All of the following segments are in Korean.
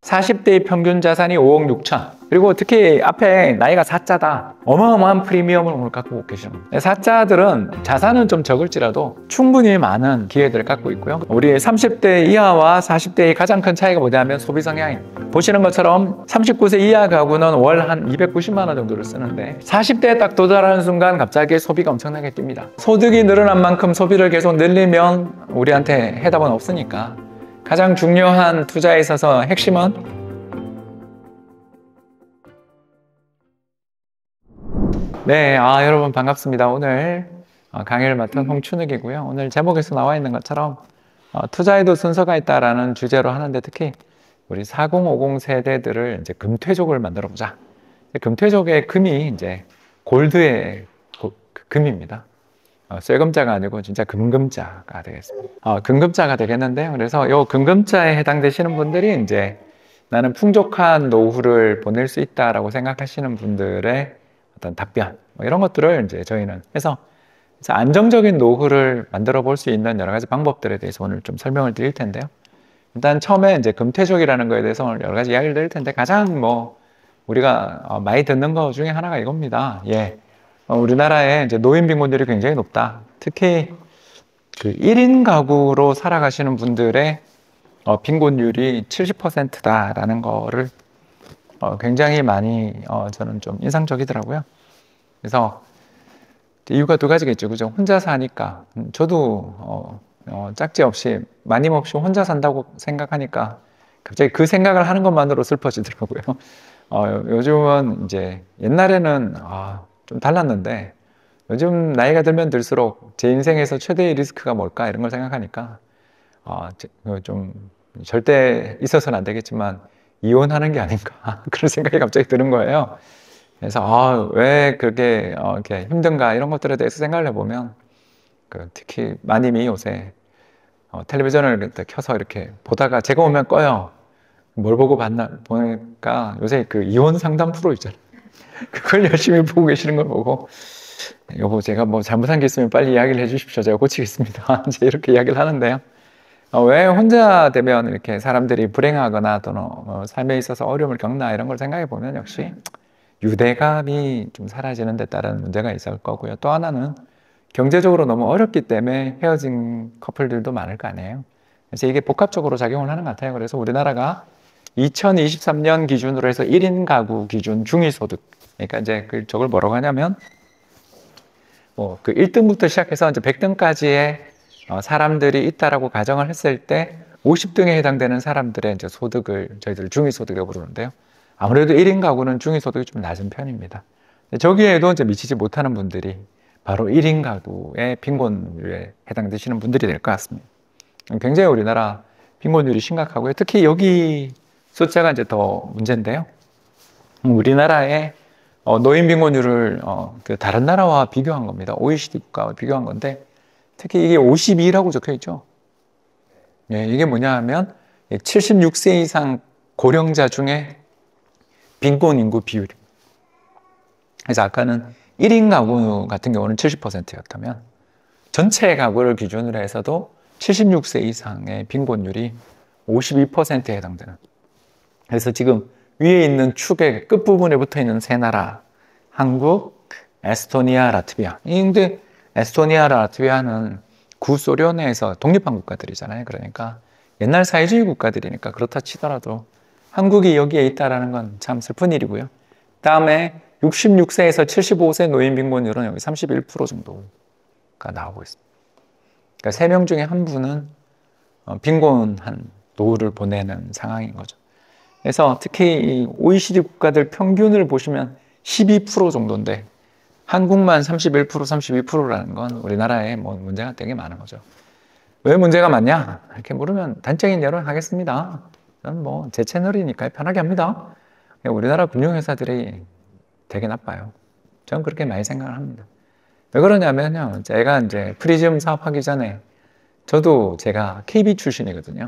40대의 평균 자산이 5억 6천. 그리고 특히 앞에 나이가 4자다. 어마어마한 프리미엄을 오늘 갖고 계시는 겁니다. 4자들은 자산은 좀 적을지라도 충분히 많은 기회들을 갖고 있고요. 우리 30대 이하와 40대의 가장 큰 차이가 뭐냐면 소비 성향입니다. 보시는 것처럼 39세 이하 가구는 월 한 290만 원 정도를 쓰는데 40대에 딱 도달하는 순간 갑자기 소비가 엄청나게 뜁니다. 소득이 늘어난 만큼 소비를 계속 늘리면 우리한테 해답은 없으니까 가장 중요한 투자에 있어서 핵심은 네, 여러분 반갑습니다. 오늘 강의를 맡은 홍춘욱이고요. 오늘 제목에서 나와 있는 것처럼 투자에도 순서가 있다라는 주제로 하는데 특히 우리 4050 세대들을 이제 금퇴족을 만들어 보자. 금퇴족의 금이 이제 골드의 금입니다. 쇠금자가 아니고 진짜 금금자가 되겠습니다. 금금자가 되겠는데요. 그래서 이 금금자에 해당되시는 분들이 이제 나는 풍족한 노후를 보낼 수 있다라고 생각하시는 분들의 어떤 답변, 이런 것들을 이제 저희는 해서 안정적인 노후를 만들어 볼 수 있는 여러 가지 방법들에 대해서 오늘 좀 설명을 드릴 텐데요. 일단 처음에 이제 금퇴족이라는 거에 대해서 오늘 여러 가지 이야기를 드릴 텐데 가장 우리가 많이 듣는 것 중에 하나가 이겁니다. 우리나라의 이제 노인 빈곤율이 굉장히 높다. 특히 그 1인 가구로 살아가시는 분들의 빈곤율이 70%다라는 거를 굉장히 많이 저는 좀 인상적이더라고요. 그래서 이유가 두 가지겠죠. 그죠? 혼자 사니까. 저도 짝지 없이 마님 없이 혼자 산다고 생각하니까 갑자기 그 생각을 하는 것만으로 슬퍼지더라고요. 요즘은 이제 옛날에는 좀 달랐는데 요즘 나이가 들면 들수록 제 인생에서 최대의 리스크가 뭘까 이런 걸 생각하니까 좀 절대 있어서는 안 되겠지만 이혼하는 게 아닌가 그런 생각이 갑자기 드는 거예요. 그래서 왜 그렇게 이렇게 힘든가 이런 것들에 대해서 생각을 해보면 특히 마님이 요새 텔레비전을 켜서 이렇게 보다가 제가 오면 꺼요. 뭘 보고 보니까 요새 그 이혼 상담 프로 있잖아요. 그걸 열심히 보고 계시는 걸 보고 여보 제가 잘못한 게 있으면 빨리 이야기를 해주십시오. 제가 고치겠습니다. 이제 이렇게 이야기를 하는데요. 왜 혼자 되면 이렇게 사람들이 불행하거나 또는 삶에 있어서 어려움을 겪나 이런 걸 생각해 보면 역시 유대감이 좀 사라지는 데 따른 문제가 있을 거고요. 또 하나는 경제적으로 너무 어렵기 때문에 헤어진 커플들도 많을 거 아니에요. 그래서 이게 복합적으로 작용을 하는 것 같아요. 그래서 우리나라가 2023년 기준으로 해서 1인 가구 기준 중위소득, 그러니까 이제 저걸 뭐라고 하냐면 그 1등부터 시작해서 이제 100등까지의 사람들이 있다라고 가정을 했을 때 50등에 해당되는 사람들의 이제 소득을 저희들 중위소득이라고 부르는데요. 아무래도 1인 가구는 중위소득이 좀 낮은 편입니다. 저기에도 이제 미치지 못하는 분들이 바로 1인 가구의 빈곤율에 해당되시는 분들이 될 것 같습니다. 굉장히 우리나라 빈곤율이 심각하고요. 특히 여기 숫자가 이제 더 문제인데요. 우리나라의 노인 빈곤율을 다른 나라와 비교한 겁니다. OECD 국가와 비교한 건데 특히 이게 52라고 적혀 있죠. 이게 뭐냐 하면 76세 이상 고령자 중에 빈곤 인구 비율입니다. 그래서 아까는 1인 가구 같은 경우는 70%였다면 전체 가구를 기준으로 해서도 76세 이상의 빈곤율이 52%에 해당되는. 그래서 지금 위에 있는 축의 끝부분에 붙어 있는 세 나라, 한국, 에스토니아, 라트비아. 근데 에스토니아, 라트비아는 구소련에서 독립한 국가들이잖아요. 그러니까 옛날 사회주의 국가들이니까 그렇다 치더라도 한국이 여기에 있다는 건 참 슬픈 일이고요. 다음에 66세에서 75세 노인 빈곤율은 여기 31% 정도가 나오고 있습니다. 그러니까 3명 중에 한 분은 빈곤한 노후를 보내는 상황인 거죠. 그래서 특히 이 OECD 국가들 평균을 보시면 12% 정도인데 한국만 31%, 32%라는 건 우리나라에 문제가 되게 많은 거죠. 왜 문제가 많냐? 이렇게 물으면 단적인 예로 하겠습니다. 저는 제 채널이니까 편하게 합니다. 우리나라 금융회사들이 되게 나빠요. 저는 그렇게 많이 생각을 합니다. 왜 그러냐면요. 제가 이제 프리즘 사업하기 전에 저도 제가 KB 출신이거든요.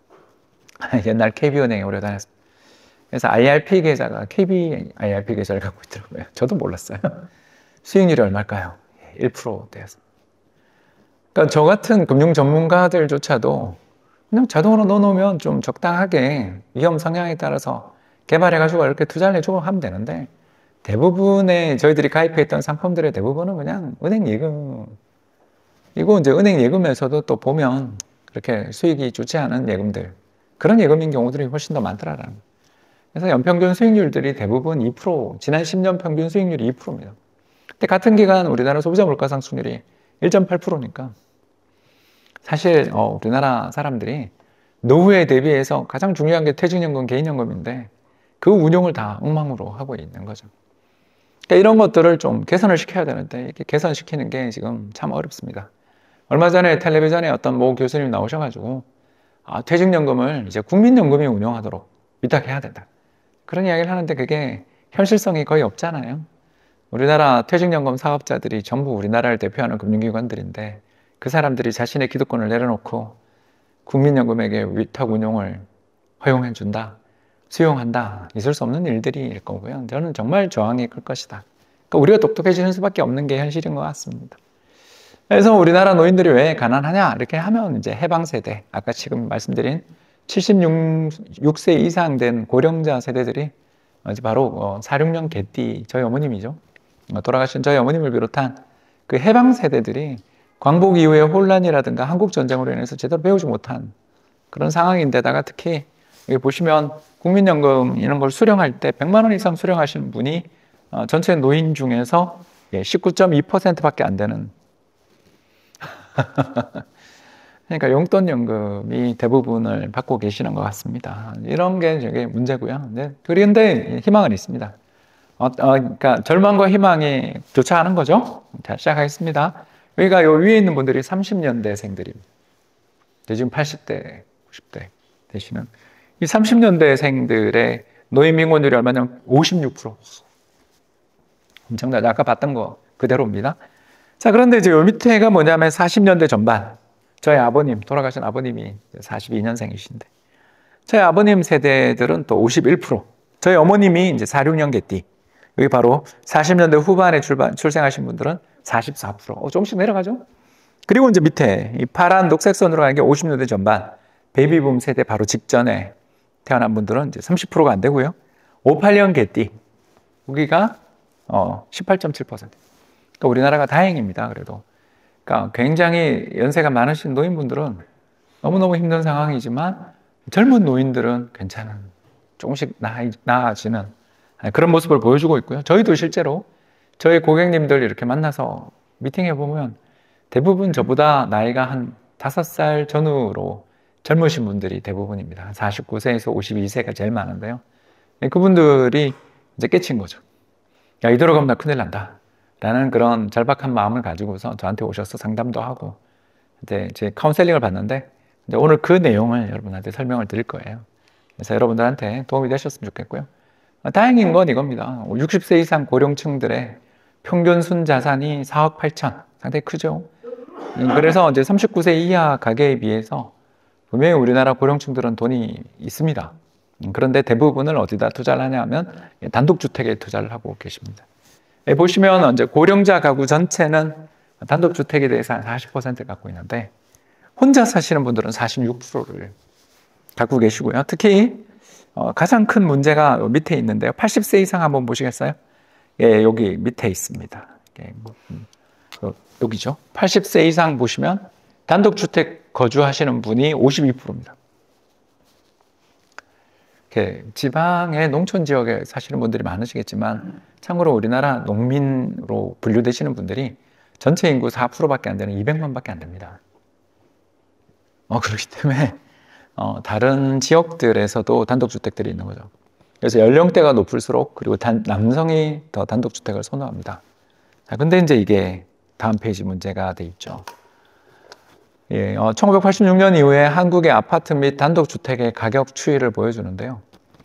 옛날 KB은행에 오래 다녔습니다. 그래서 IRP 계좌가 KB IRP 계좌를 갖고 있더라고요. 저도 몰랐어요. 수익률이 얼마일까요? 1%대였습니다. 그러니까 저 같은 금융 전문가들조차도 그냥 자동으로 넣어놓으면 좀 적당하게 위험 성향에 따라서 개발해가지고 이렇게 투자를 해주고 하면 되는데, 대부분의 저희들이 가입했던 상품들의 대부분은 그냥 은행 예금. 이거 이제 은행 예금에서도 또 보면 그렇게 수익이 좋지 않은 예금들, 그런 예금인 경우들이 훨씬 더 많더라라는 거예요. 그래서 연평균 수익률들이 대부분 2%, 지난 10년 평균 수익률이 2%입니다. 근데 같은 기간 우리나라 소비자 물가 상승률이 1.8%니까 사실 우리나라 사람들이 노후에 대비해서 가장 중요한 게 퇴직연금, 개인연금인데 그 운용을 다 엉망으로 하고 있는 거죠. 그러니까 이런 것들을 좀 개선을 시켜야 되는데 이렇게 개선시키는 게 지금 참 어렵습니다. 얼마 전에 텔레비전에 어떤 모 교수님 나오셔가지고 퇴직연금을 이제 국민연금이 운영하도록 위탁해야 된다, 그런 이야기를 하는데 그게 현실성이 거의 없잖아요. 우리나라 퇴직연금 사업자들이 전부 우리나라를 대표하는 금융기관들인데 그 사람들이 자신의 기득권을 내려놓고 국민연금에게 위탁 운용을 허용해 준다, 수용한다, 있을 수 없는 일들일 거고요. 저는 정말 저항이 클 것이다. 그러니까 우리가 똑똑해지는 수밖에 없는 게 현실인 것 같습니다. 그래서 우리나라 노인들이 왜 가난하냐 이렇게 하면 이제 해방세대, 아까 지금 말씀드린 76세 이상 된 고령자 세대들이 바로 46년 개띠 저희 어머님이죠. 돌아가신 저희 어머님을 비롯한 그 해방 세대들이 광복 이후의 혼란이라든가 한국 전쟁으로 인해서 제대로 배우지 못한 그런 상황인데다가 특히 여기 보시면 국민연금 이런 걸 수령할 때 100만 원 이상 수령하시는 분이 전체 노인 중에서 19.2%밖에 안 되는 그러니까 용돈연금이 대부분을 받고 계시는 것 같습니다. 이런 게 되게 문제고요. 그런데 희망은 있습니다. 그러니까 절망과 희망이 교차하는 거죠. 자, 시작하겠습니다. 여기가 요 위에 있는 분들이 30년대생들입니다. 지금 80대, 90대 되시는 이 30년대생들의 노인 밍원율이 얼마냐면 56%. 엄청나죠. 아까 봤던 거 그대로입니다. 자, 그런데 이제 요 밑에가 뭐냐면 40년대 전반. 저희 아버님, 돌아가신 아버님이 42년생이신데, 저희 아버님 세대들은 또 51%. 저희 어머님이 이제 46년 개띠. 여기 바로 40년대 후반에 출생하신 분들은 44%. 조금씩 내려가죠? 그리고 이제 밑에 이 파란 녹색 선으로 가는 게 50년대 전반. 베이비붐 세대 바로 직전에 태어난 분들은 이제 30%가 안 되고요. 58년 개띠. 여기가 18.7%. 그러니까 우리나라가 다행입니다. 그래도. 그러니까 굉장히 연세가 많으신 노인분들은 너무너무 힘든 상황이지만 젊은 노인들은 괜찮은, 조금씩 나아지는 그런 모습을 보여주고 있고요. 저희도 실제로 저희 고객님들 이렇게 만나서 미팅해 보면 대부분 저보다 나이가 한 5살 전후로 젊으신 분들이 대부분입니다. 49세에서 52세가 제일 많은데요. 그분들이 이제 깨친 거죠. 야, 이대로 가면 나 큰일 난다 라는 그런 절박한 마음을 가지고서 저한테 오셔서 상담도 하고 이제 제 카운셀링을 받는데 이제 오늘 그 내용을 여러분한테 설명을 드릴 거예요. 그래서 여러분들한테 도움이 되셨으면 좋겠고요. 다행인 건 이겁니다. 60세 이상 고령층들의 평균 순자산이 4억 8천, 상당히 크죠. 그래서 이제 39세 이하 가계에 비해서 분명히 우리나라 고령층들은 돈이 있습니다. 그런데 대부분을 어디다 투자를 하냐면 단독주택에 투자를 하고 계십니다. 보시면 이제 고령자 가구 전체는 단독주택에 대해서 한 40% 갖고 있는데 혼자 사시는 분들은 46%를 갖고 계시고요. 특히 가장 큰 문제가 밑에 있는데요. 80세 이상 한번 보시겠어요? 예, 여기 밑에 있습니다. 여기죠. 80세 이상 보시면 단독주택 거주하시는 분이 52%입니다. 지방의 농촌 지역에 사시는 분들이 많으시겠지만 참고로 우리나라 농민으로 분류되시는 분들이 전체 인구 4%밖에 안 되는 200만밖에 안 됩니다. 그렇기 때문에 다른 지역들에서도 단독주택들이 있는 거죠. 그래서 연령대가 높을수록 그리고 남성이 더 단독주택을 선호합니다. 자, 근데 이제 이게 다음 페이지 문제가 돼 있죠. 1986년 이후에 한국의 아파트 및 단독주택의 가격 추이를 보여주는데요.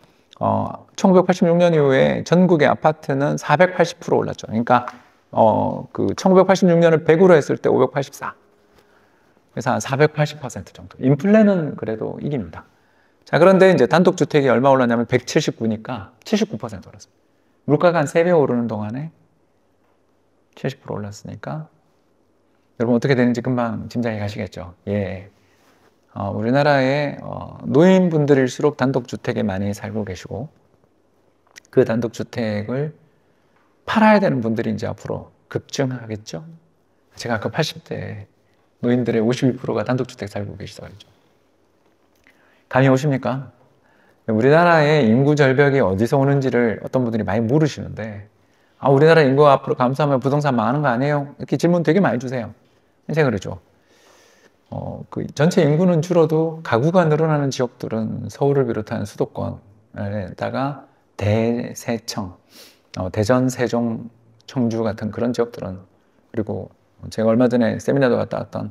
1986년 이후에 전국의 아파트는 480% 올랐죠. 그러니까 그 1986년을 100으로 했을 때 584. 그래서 한 480% 정도. 인플레는 그래도 이깁니다. 자, 그런데 이제 단독주택이 얼마 올랐냐면 179니까 79% 올랐습니다. 물가가 한 3배 오르는 동안에 70% 올랐으니까 여러분 어떻게 되는지 금방 짐작이 가시겠죠. 예. 우리나라의 노인분들일수록 단독주택에 많이 살고 계시고 그 단독주택을 팔아야 되는 분들이 이제 앞으로 급증하겠죠. 제가 아까 80대 노인들의 52%가 단독주택 살고 계시다고 했죠. 감이 오십니까? 우리나라의 인구 절벽이 어디서 오는지를 어떤 분들이 많이 모르시는데 우리나라 인구가 앞으로 감소하면 부동산 망하는 거 아니에요? 이렇게 질문 되게 많이 주세요. 제가 그러죠. 그 전체 인구는 줄어도 가구가 늘어나는 지역들은 서울을 비롯한 수도권에다가 대세청, 대전, 세종, 청주 같은 그런 지역들은, 그리고 제가 얼마 전에 세미나도 갔다 왔던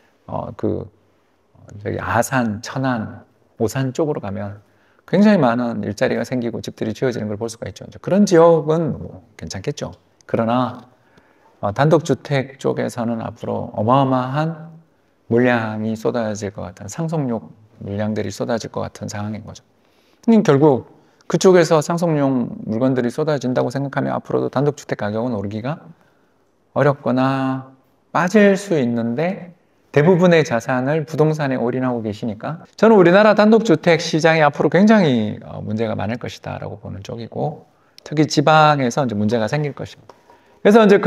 저기 아산, 천안, 오산 쪽으로 가면 굉장히 많은 일자리가 생기고 집들이 지어지는 걸 볼 수가 있죠. 그런 지역은 뭐 괜찮겠죠. 그러나 단독주택 쪽에서는 앞으로 어마어마한 물량이 쏟아질 것 같은, 상속용 물량들이 쏟아질 것 같은 상황인 거죠. 결국 그쪽에서 상속용 물건들이 쏟아진다고 생각하면 앞으로도 단독주택 가격은 오르기가 어렵거나 빠질 수 있는데, 대부분의 자산을 부동산에 올인하고 계시니까 저는 우리나라 단독주택 시장이 앞으로 굉장히 문제가 많을 것이다 라고 보는 쪽이고, 특히 지방에서 이제 문제가 생길 것입니다. 그래서 이제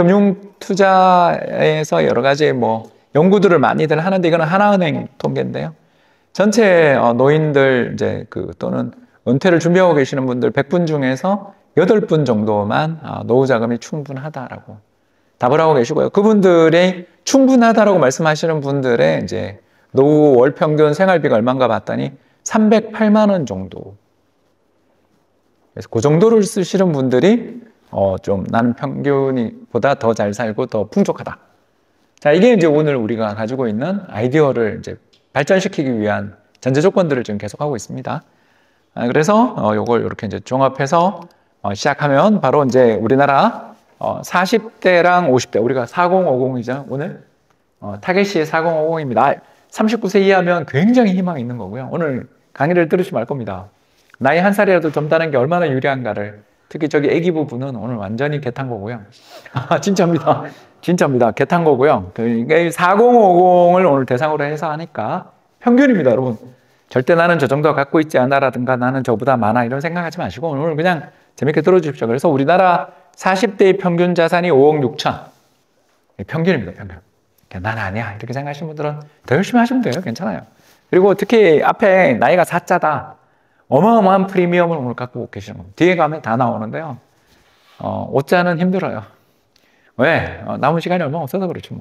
금융투자에서 여러 가지 연구들을 많이들 하는데, 이거는 하나은행 통계인데요. 전체 노인들 또는 은퇴를 준비하고 계시는 분들 100분 중에서 8분 정도만 노후 자금이 충분하다라고 답을 하고 계시고요. 그분들이 충분하다라고 말씀하시는 분들의 이제 노후 월 평균 생활비가 얼마인가 봤더니 308만 원 정도. 그래서 그 정도를 쓰시는 분들이 좀 나는 평균보다 더 잘 살고 더 풍족하다. 자, 이게 이제 오늘 우리가 가지고 있는 아이디어를 이제 발전시키기 위한 전제 조건들을 지금 계속하고 있습니다. 그래서 요걸 이렇게 이제 종합해서 시작하면 바로 이제 우리나라 40대랑 50대, 우리가 4050이죠, 오늘. 타겟이 4050입니다. 39세 이하면 굉장히 희망이 있는 거고요. 오늘 강의를 들으시면 알 겁니다. 나이 한 살이라도 젊다는 게 얼마나 유리한가를. 특히 저기 애기 부분은 오늘 완전히 개탄 거고요. 진짜입니다. 진짜입니다. 개탄 거고요. 그러니까 4050을 오늘 대상으로 해서 하니까 평균입니다, 여러분. 절대 나는 저 정도 갖고 있지 않아라든가 나는 저보다 많아 이런 생각하지 마시고 오늘 그냥 재밌게 들어주십시오. 그래서 우리나라 40대의 평균 자산이 5억 6천. 평균입니다, 평균. 난 아니야 이렇게 생각하시는 분들은 더 열심히 하시면 돼요. 괜찮아요. 그리고 특히 앞에 나이가 4자다. 어마어마한 프리미엄을 오늘 갖고 계시는 겁니다. 뒤에 가면 다 나오는데요. 5자는 힘들어요. 왜? 남은 시간이 얼마 없어서 그렇죠.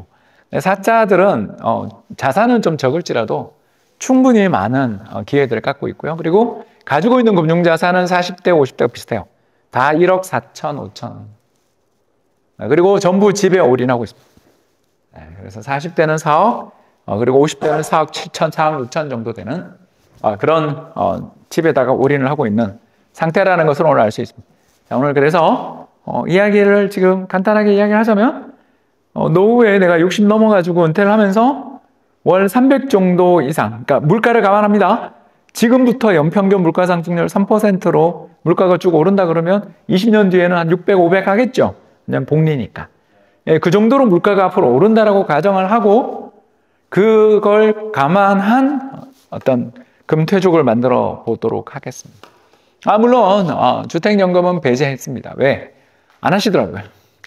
4자들은 자산은 좀 적을지라도 충분히 많은 기회들을 갖고 있고요. 그리고 가지고 있는 금융자산은 40대, 50대가 비슷해요. 다 1억 4천, 5천. 그리고 전부 집에 올인하고 있습니다. 그래서 40대는 4억, 그리고 50대는 4억 7천, 4억 6천 정도 되는 그런 집에다가 올인을 하고 있는 상태라는 것을 오늘 알 수 있습니다. 자, 오늘 그래서 이야기를 지금 간단하게 이야기하자면 노후에 내가 60 넘어가지고 은퇴를 하면서 월 300 정도 이상, 그러니까 물가를 감안합니다. 지금부터 연평균 물가 상승률 3%로 물가가 쭉 오른다 그러면 20년 뒤에는 한 600, 500 하겠죠. 그냥 복리니까. 그 정도로 물가가 앞으로 오른다라고 가정을 하고 그걸 감안한 어떤 금퇴족을 만들어 보도록 하겠습니다. 물론 주택연금은 배제했습니다. 왜? 안 하시더라고요.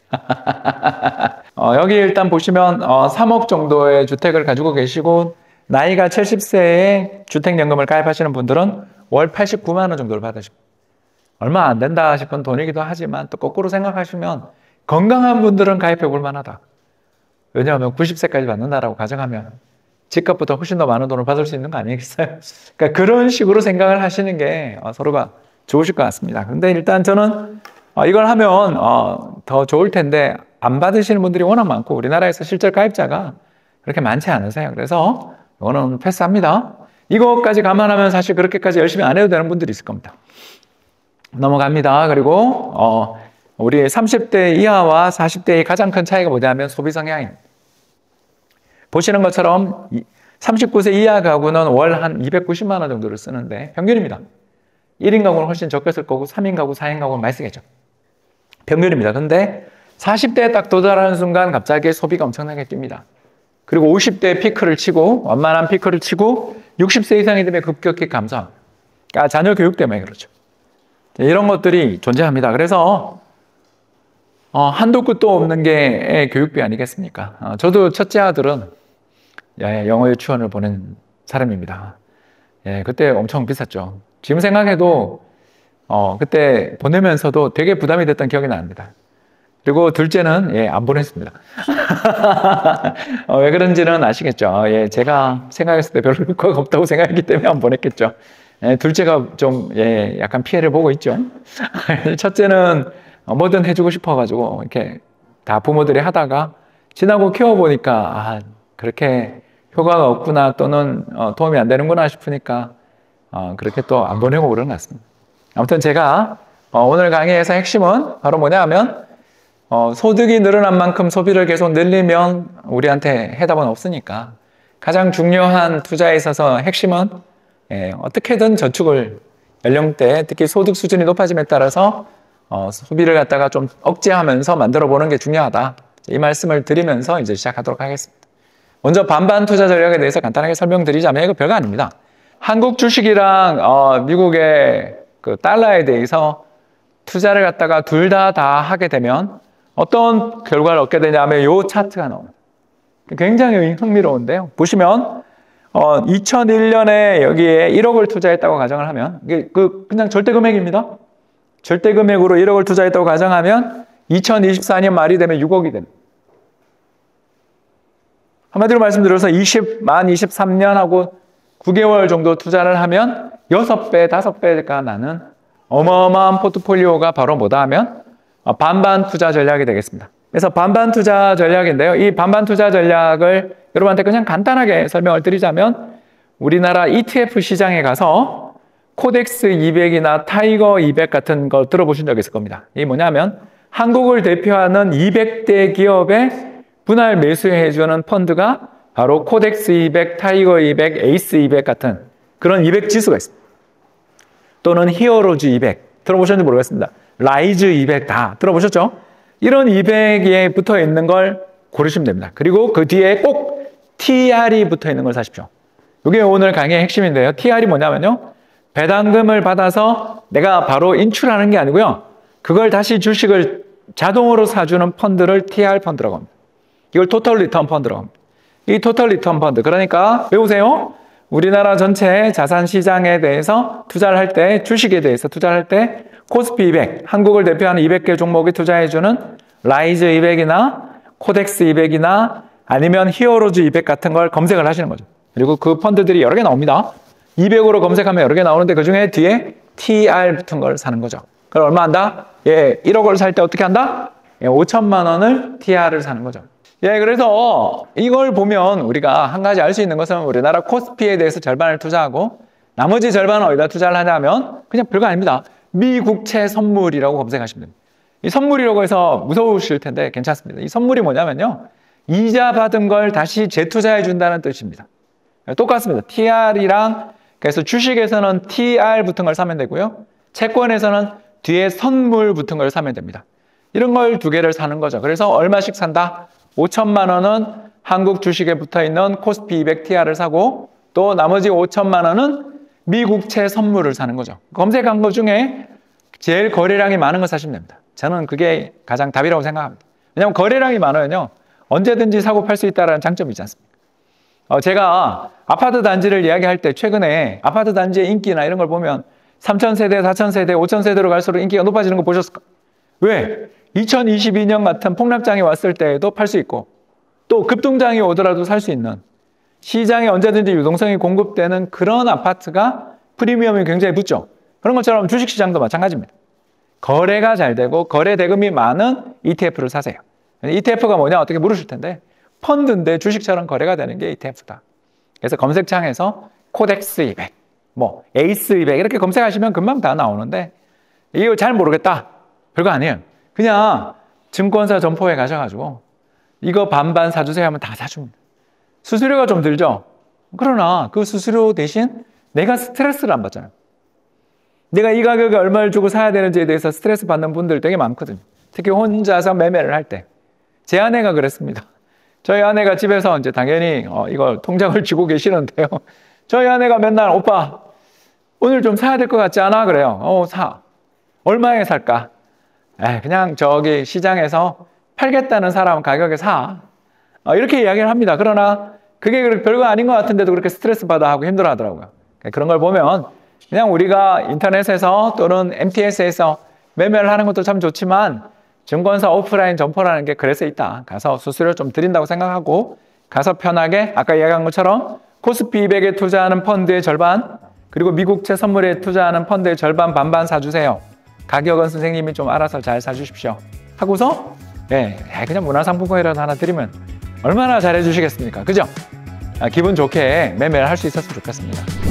여기 일단 보시면 3억 정도의 주택을 가지고 계시고 나이가 70세에 주택연금을 가입하시는 분들은 월 89만 원 정도를 받으십니다. 얼마 안 된다 싶은 돈이기도 하지만 또 거꾸로 생각하시면 건강한 분들은 가입해 볼 만하다. 왜냐하면 90세까지 받는다라고 가정하면 집값보다 훨씬 더 많은 돈을 받을 수 있는 거 아니겠어요? 그러니까 그런 식으로 생각을 하시는 게 서로가 좋으실 것 같습니다. 근데 일단 저는 이걸 하면 더 좋을 텐데 안 받으시는 분들이 워낙 많고 우리나라에서 실제 가입자가 그렇게 많지 않으세요. 그래서 이거는 패스합니다. 이것까지 감안하면 사실 그렇게까지 열심히 안 해도 되는 분들이 있을 겁니다. 넘어갑니다. 그리고 우리 30대 이하와 40대의 가장 큰 차이가 뭐냐면 소비 성향입니다. 보시는 것처럼 39세 이하 가구는 월 한 290만 원 정도를 쓰는데 평균입니다. 1인 가구는 훨씬 적게 쓸 거고 3인 가구, 4인 가구는 많이 쓰겠죠. 평균입니다. 근데 40대에 딱 도달하는 순간 갑자기 소비가 엄청나게 뜁니다. 그리고 50대 피크를 치고 완만한 피크를 치고 60세 이상이 되면 급격히 감소합니다. 그러니까 자녀 교육 때문에 그렇죠. 이런 것들이 존재합니다. 그래서 한도 끝도 없는 게 교육비 아니겠습니까? 저도 첫째 아들은 영어 유치원을 보낸 사람입니다. 그때 엄청 비쌌죠. 지금 생각해도 그때 보내면서도 되게 부담이 됐던 기억이 납니다. 그리고 둘째는 안 보냈습니다. 왜 그런지는 아시겠죠? 제가 생각했을 때 별로 효과가 없다고 생각했기 때문에 안 보냈겠죠. 둘째가 좀 약간 피해를 보고 있죠. 첫째는 뭐든 해주고 싶어가지고 이렇게 다 부모들이 하다가 지나고 키워보니까 그렇게 효과가 없구나 또는 도움이 안 되는구나 싶으니까 그렇게 또 안 보내고 그런 것 같습니다. 아무튼 제가 오늘 강의에서 핵심은 바로 뭐냐 하면 소득이 늘어난 만큼 소비를 계속 늘리면 우리한테 해답은 없으니까 가장 중요한 투자에 있어서 핵심은 어떻게든 저축을 연령대 특히 소득 수준이 높아짐에 따라서 소비를 갖다가 좀 억제하면서 만들어 보는 게 중요하다. 이 말씀을 드리면서 이제 시작하도록 하겠습니다. 먼저 반반 투자 전략에 대해서 간단하게 설명드리자면 이거 별거 아닙니다. 한국 주식이랑 미국의 그 달러에 대해서 투자를 갖다가 둘 다 하게 되면 어떤 결과를 얻게 되냐면 이 차트가 나옵니다. 굉장히 흥미로운데요. 보시면 2001년에 여기에 1억을 투자했다고 가정을 하면 이게 그냥 절대 금액입니다. 절대 금액으로 1억을 투자했다고 가정하면 2024년 말이 되면 6억이 됩니다. 한마디로 말씀드려서 만 23년하고 9개월 정도 투자를 하면 6배, 5배가 나는 어마어마한 포트폴리오가 바로 뭐다 하면 반반 투자 전략이 되겠습니다. 그래서 반반 투자 전략인데요. 이 반반 투자 전략을 여러분한테 그냥 간단하게 설명을 드리자면 우리나라 ETF 시장에 가서 코덱스 200이나 타이거 200 같은 거 들어보신 적 있을 겁니다. 이게 뭐냐면 한국을 대표하는 200대 기업에 분할 매수해주는 펀드가 바로 코덱스 200, 타이거 200, 에이스 200 같은 그런 200 지수가 있습니다. 또는 히어로즈 200 들어보셨는지 모르겠습니다. 라이즈 200 다 들어보셨죠? 이런 200에 붙어 있는 걸 고르시면 됩니다. 그리고 그 뒤에 꼭 TR이 붙어 있는 걸 사십시오. 이게 오늘 강의의 핵심인데요. TR이 뭐냐면요. 배당금을 받아서 내가 바로 인출하는 게 아니고요. 그걸 다시 주식을 자동으로 사주는 펀드를 TR 펀드라고 합니다. 이걸 토털 리턴 펀드라고 합니다. 이 토털 리턴 펀드. 그러니까 외우세요. 우리나라 전체 자산 시장에 대해서 투자를 할 때, 주식에 대해서 투자를 할 때 코스피 200, 한국을 대표하는 200개 종목이 투자해주는 라이즈 200이나 코덱스 200이나 아니면 히어로즈 200 같은 걸 검색을 하시는 거죠. 그리고 그 펀드들이 여러 개 나옵니다. 200으로 검색하면 여러 개 나오는데 그 중에 뒤에 TR 붙은 걸 사는 거죠. 그럼 얼마 한다? 1억을 살 때 어떻게 한다? 5천만 원을 TR을 사는 거죠. 그래서 이걸 보면 우리가 한 가지 알 수 있는 것은 우리나라 코스피에 대해서 절반을 투자하고 나머지 절반은 어디다 투자를 하냐면 그냥 별거 아닙니다. 미국채 선물이라고 검색하시면 됩니다. 이 선물이라고 해서 무서우실 텐데 괜찮습니다. 이 선물이 뭐냐면요. 이자 받은 걸 다시 재투자해 준다는 뜻입니다. 똑같습니다. TR이랑 그래서 주식에서는 TR 붙은 걸 사면 되고요. 채권에서는 뒤에 선물 붙은 걸 사면 됩니다. 이런 걸 두 개를 사는 거죠. 그래서 얼마씩 산다? 5천만 원은 한국 주식에 붙어있는 코스피 200 TR을 사고 또 나머지 5천만 원은 미국채 선물을 사는 거죠. 검색한 것 중에 제일 거래량이 많은 거 사시면 됩니다. 저는 그게 가장 답이라고 생각합니다. 왜냐하면 거래량이 많으면요. 언제든지 사고 팔 수 있다는 장점이 있지 않습니까? 제가 아파트 단지를 이야기할 때 최근에 아파트 단지의 인기나 이런 걸 보면 3,000세대, 4,000세대, 5,000세대로 갈수록 인기가 높아지는 거 보셨을까? 왜? 2022년 같은 폭락장이 왔을 때에도 팔 수 있고 또 급등장이 오더라도 살 수 있는 시장에 언제든지 유동성이 공급되는 그런 아파트가 프리미엄이 굉장히 붙죠. 그런 것처럼 주식시장도 마찬가지입니다. 거래가 잘 되고 거래 대금이 많은 ETF를 사세요. ETF가 뭐냐 어떻게 물으실 텐데 펀드인데 주식처럼 거래가 되는 게 ETF다. 그래서 검색창에서 코덱스 200, 에이스 200 이렇게 검색하시면 금방 다 나오는데 이거 잘 모르겠다. 별거 아니에요. 그냥 증권사 점포에 가셔가지고 이거 반반 사주세요 하면 다 사줍니다. 수수료가 좀 들죠? 그러나 그 수수료 대신 내가 스트레스를 안 받잖아요. 내가 이 가격에 얼마를 주고 사야 되는지에 대해서 스트레스 받는 분들 되게 많거든요. 특히 혼자서 매매를 할 때. 제 아내가 그랬습니다. 저희 아내가 집에서 이제 당연히 이걸 통장을 쥐고 계시는데요. 저희 아내가 맨날 오빠 오늘 좀 사야 될 것 같지 않아? 그래요. 사. 얼마에 살까? 그냥 저기 시장에서 팔겠다는 사람 가격에 사. 이렇게 이야기를 합니다. 그러나 그게 별거 아닌 것 같은데도 그렇게 스트레스 받아 하고 힘들어 하더라고요. 그런 걸 보면 그냥 우리가 인터넷에서 또는 MTS에서 매매를 하는 것도 참 좋지만 증권사 오프라인 점포라는 게 그래서 있다. 가서 수수료 좀 드린다고 생각하고 가서 편하게 아까 이야기한 것처럼 코스피 200에 투자하는 펀드의 절반 그리고 미국채 선물에 투자하는 펀드의 절반 반반 사주세요. 가격은 선생님이 좀 알아서 잘 사주십시오. 하고서 그냥 문화상품권이라도 하나 드리면 얼마나 잘해 주시겠습니까? 그죠? 기분 좋게 매매를 할 수 있었으면 좋겠습니다.